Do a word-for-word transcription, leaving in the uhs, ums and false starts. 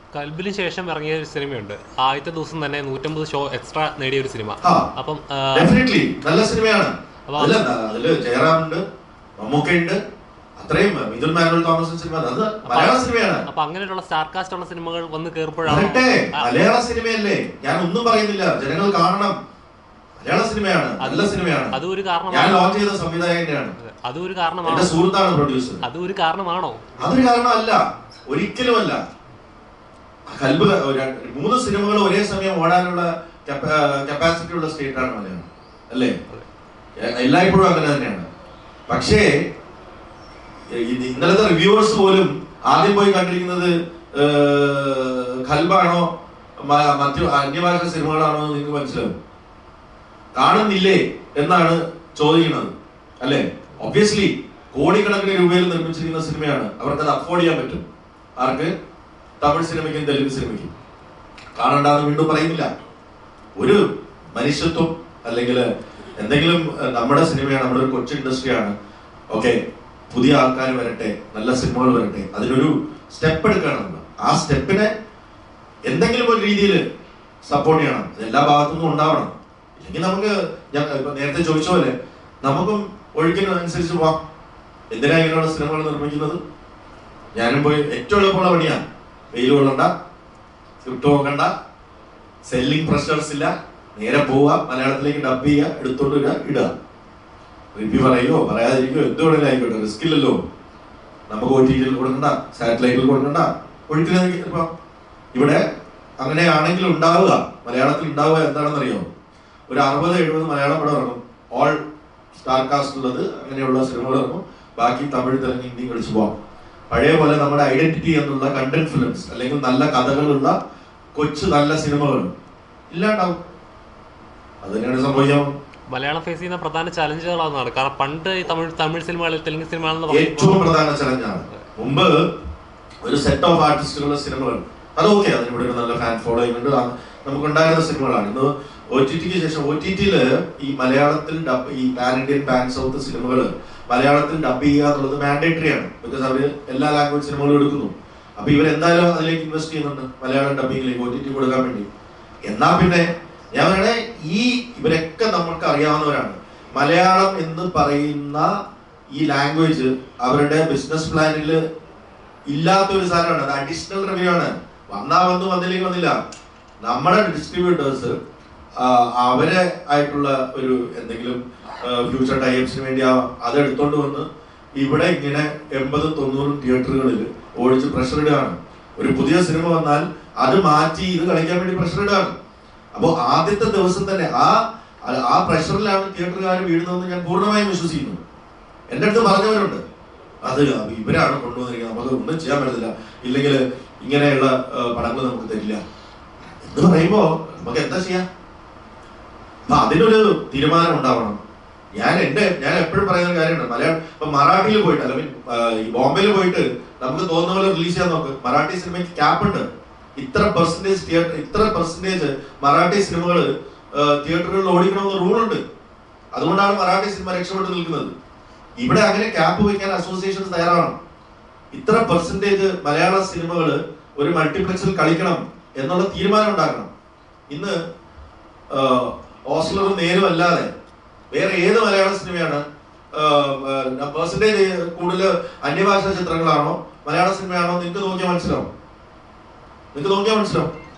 കൽബിന് ശേഷം ഇറങ്ങിയ ഒരു സിനിമയുണ്ട്, ആദ്യത്തെ ദിവസം തന്നെ നൂറ്റമ്പത് ഷോ എക്സ്ട്രാ നേടിയ ഒരു സിനിമ. അപ്പം നല്ല സിനിമയാണ്. അതില് ജയറാമുണ്ട്, മമ്മൂക്കയുണ്ട്, അത്രയും മിഥുൻ മാനുവൽ തോമസ് സിനിമ. അത് മലയാള സിനിമയാണ്. അപ്പൊ അങ്ങനെയുള്ള സ്റ്റാർ കാസ്റ്റ് ഉള്ള സിനിമകൾ വന്ന് കേറുമ്പോഴാണ് മലയാള സിനിമയല്ലേ, ഞാൻ ഒന്നും പറയുന്നില്ല, ജനങ്ങൾ കാണണം. മലയാള സിനിമയാണ്, നല്ല സിനിമയാണ്. അതൊരു കാരണം. ഞാൻ ലോഞ്ച് ചെയ്ത സംവിധായകനാണ്, അതൊരു കാരണമാണ്. എന്റെ സുഹൃത്താണ് പ്രൊഡ്യൂസർ. അതൊരു കാരണമാണോ? അതൊരു കാരണമല്ല, ഒരിക്കലുമല്ല. കൽബ് മൂന്ന് സിനിമകൾ ഒരേ സമയം ഓടാനുള്ള കപ്പാസിറ്റി ഉള്ള സ്റ്റേറ്റ് ആണ് മലയാളം, അല്ലേ? എല്ലായ്പ്പോഴും അങ്ങനെ തന്നെയാണ്. പക്ഷേ ഇന്നലത്തെ റിവ്യൂവേഴ്സ് പോലും ആദ്യം പോയി കണ്ടിരിക്കുന്നത് ഖൽബാണോ മറ്റു അന്യഭാഷ സിനിമകളാണോ എന്ന് നിങ്ങൾക്ക് മനസ്സിലാവും. കാണുന്നില്ലേ എന്നാണ് ചോദിക്കുന്നത്, അല്ലെ? ഒബ്വിയസ്ലി കോടിക്കണക്കിന് രൂപയിൽ നിർമ്മിച്ചിരിക്കുന്ന സിനിമയാണ്, അവർക്ക് അത് അഫോർഡ് ചെയ്യാൻ പറ്റും. ആർക്ക്? തമിഴ് സിനിമയ്ക്കും തെലുങ്ക് സിനിമയ്ക്കും. കാണണ്ടെന്ന് വീണ്ടും പറയുന്നില്ല. ഒരു മനുഷ്യത്വം അല്ലെങ്കിൽ എന്തെങ്കിലും, നമ്മുടെ സിനിമയാണ്, നമ്മുടെ ഒരു കൊച്ചു ഇൻഡസ്ട്രിയാണ്. ഓക്കെ, പുതിയ ആൾക്കാർ വരട്ടെ, നല്ല സിനിമകൾ വരട്ടെ, അതിനൊരു സ്റ്റെപ്പ് എടുക്കണം. ആ സ്റ്റെപ്പിനെ എന്തെങ്കിലും ഒരു രീതിയിൽ സപ്പോർട്ട് ചെയ്യണം. അത് എല്ലാ ഭാഗത്തുനിന്നും ഉണ്ടാവണം. ഇല്ലെങ്കിൽ നമുക്ക്, ഞാൻ ഇപ്പൊ നേരത്തെ ചോദിച്ച പോലെ, നമുക്കും ഒഴുക്കിനനുസരിച്ച് പോവാം. എന്തിനാ ഇങ്ങനെയുള്ള സിനിമകൾ നിർമ്മിക്കുന്നത്? ഞാനും പോയി ഏറ്റവും എളുപ്പമുള്ള പണിയാണ്. വെയിൽ കൊള്ളണ്ട, സ്ക്രിപ്റ്റ് നോക്കണ്ട, സെല്ലിംഗ് പ്രഷേഴ്സ് ഇല്ല, നേരെ പോവുക, മലയാളത്തിലേക്ക് ഡബ് ചെയ്യുക, എടുത്തോണ്ട് വരിക, ഇടുക. റിവ്യൂ പറയുകയോ പറയാതിരിക്കോ എന്ത് വേണമെങ്കിലും ആയിക്കോട്ടെ, റിസ്ക് ഇല്ലല്ലോ. നമുക്ക് ഒ ടി ടിയിൽ കൊടുക്കണ്ട, സാറ്റലൈറ്റിൽ കൊടുക്കണ്ട, ഒഴുക്കിന്. ഇപ്പം ഇവിടെ അങ്ങനെയാണെങ്കിൽ ഉണ്ടാവുക, മലയാളത്തിൽ ഉണ്ടാവുക എന്താണെന്നറിയോ? ഒരു അറുപത് എഴുപത് മലയാളം പടം ഇറങ്ങും, ഓൾ സ്റ്റാർ കാസ്റ്റ് ഉള്ളത്, അങ്ങനെയുള്ള സിനിമകൾ ഇറങ്ങും. ബാക്കി തമിഴ്, തെലുങ്ക്, ഹിന്ദി കളിച്ചു പോവാം. പഴയ പോലെ നമ്മുടെ ഐഡന്റിറ്റി എന്നുള്ള കണ്ടന്റ് ഫിലിംസ് അല്ലെങ്കിൽ നല്ല കഥകളുള്ള കൊച്ചു നല്ല സിനിമകൾ ഇല്ലാണ്ടാവും. അത് തന്നെയാണ് സംഭവിക്കാം. മലയാളം ഫേസ് ചെയ്യുന്ന പ്രധാന ചലഞ്ചുകളാണ്. കാരണം പണ്ട് തമിഴ് തമിഴ് സിനിമകളിൽ, തെലുങ്ക് സിനിമകളിൽ ഏറ്റവും പ്രധാന ചലഞ്ചാണ്. മുമ്പ് ഒരു സെറ്റ് ഓഫ് ആർട്ടിസ്റ്റുകളുടെ സിനിമകൾ, അത് ഓക്കെ, അതിനിവിടെ ഒരു നല്ല ഫാൻ ഫോളോയിങ് ഉണ്ട്, നമുക്കുണ്ടായിരുന്ന സിനിമകളാണ്. ഇന്ന് ഒ ടി ടിക്ക് ശേഷം ഒ ടി ടിയില് ഈ മലയാളത്തിൽ ഡബ്, ഈ പാൻ ഇന്ത്യൻ പാൻ സൗത്ത് സിനിമകൾ മലയാളത്തിൽ ഡബ് ചെയ്യുക എന്നുള്ളത് മാൻഡേറ്ററി ആണ്. ബിക്കോസ് അവർ എല്ലാ ലാംഗ്വേജ് സിനിമകളും എടുക്കുന്നു. അപ്പൊ ഇവർ എന്തായാലും അതിലേക്ക് ഇൻവെസ്റ്റ് ചെയ്യുന്നുണ്ട്, മലയാളം ഡബിങ്ങിലേക്ക് ഒ ടി ടി കൊടുക്കാൻ വേണ്ടി. എന്നാ പിന്നെ ഞാൻ പറയണേ, ഈ ഇവരൊക്കെ നമ്മൾക്ക് അറിയാവുന്നവരാണ്. മലയാളം എന്ന് പറയുന്ന ഈ ലാംഗ്വേജ് അവരുടെ ബിസിനസ് പ്ലാനിൽ ഇല്ലാത്ത ഒരു സാധനമാണ്. അത് അഡീഷണൽ റവന്യൂ ആണ്. വന്നാ വന്നു, വന്നില്ലെങ്കിൽ വന്നില്ല. നമ്മുടെ ഡിസ്ട്രിബ്യൂട്ടേഴ്സ് അവരെ ആയിട്ടുള്ള ഒരു എന്തെങ്കിലും ഫ്യൂച്ചർ ടൈപ്സിന് വേണ്ടി അത് എടുത്തോണ്ട് വന്ന് ഇവിടെ ഇങ്ങനെ എൺപതും തൊണ്ണൂറും തിയേറ്ററുകളിൽ ഓടിച്ച് പ്രഷർ ഇടുകയാണ്. ഒരു പുതിയ സിനിമ വന്നാൽ അത് മാറ്റി ഇത് കളിക്കാൻ വേണ്ടി പ്രഷർ ഇടുകയാണ്. അപ്പോൾ ആദ്യത്തെ ദിവസം തന്നെ ആ ആ പ്രഷറിലാണ് തിയേറ്ററുകാർ വീഴുന്നതെന്ന് ഞാൻ പൂർണ്ണമായും വിശ്വസിക്കുന്നു. എൻ്റെ അടുത്ത് പറഞ്ഞവരുണ്ട്, അത് ഇവരാണ് കൊണ്ടുവന്നിരിക്കുന്നത്, നമുക്ക് ഒന്നും ചെയ്യാൻ പറ്റത്തില്ല, ഇല്ലെങ്കിൽ ഇങ്ങനെയുള്ള പടങ്ങൾ നമുക്ക് തരില്ല എന്ന് പറയുമ്പോൾ നമുക്ക് എന്താ ചെയ്യാം? അപ്പൊ അതിനൊരു തീരുമാനം ഉണ്ടാവണം. ഞാൻ എൻ്റെ ഞാൻ എപ്പോഴും പറയുന്ന കാര്യമുണ്ട്, മലയാളം ഇപ്പൊ മറാഠിയിൽ പോയിട്ട് അല്ലെങ്കിൽ ഈ ബോംബെയിൽ പോയിട്ട് നമുക്ക് തോന്നുന്ന പോലെ റിലീസ് ചെയ്യാൻ നോക്ക്. മറാഠി സിനിമയ്ക്ക് ക്യാപ്പ് ഉണ്ട്. ഇത്ര പെർസെന്റേജ് തിയേറ്റർ ഇത്ര പെർസെന്റേജ് മറാഠി സിനിമകൾ തിയേറ്ററുകളിൽ ഓടിക്കണമെന്ന് റൂളുണ്ട്. അതുകൊണ്ടാണ് മറാഠി സിനിമ രക്ഷപ്പെട്ട് നിൽക്കുന്നത്. ഇവിടെ അങ്ങനെ ക്യാപ്പ് വയ്ക്കാൻ അസോസിയേഷൻസ് തയ്യാറാണ്. ഇത്ര പെർസെന്റേജ് മലയാള സിനിമകൾ ഒരു മൾട്ടിപ്ലക്സിൽ കളിക്കണം എന്നുള്ള തീരുമാനം ഉണ്ടാക്കണം. ഇന്ന് ഓസ്ലറും നേരും അല്ലാതെ വേറെ ഏത് മലയാള സിനിമയാണ് പെർസെന്റേജ് കൂടുതൽ അന്യഭാഷാ ചിത്രങ്ങളാണോ മലയാള സിനിമയാണോ നിങ്ങൾക്ക് നോക്കിയാൽ മനസ്സിലാവും. നിങ്ങൾക്ക് നോക്കിയാൽ മനസ്സിലാവും.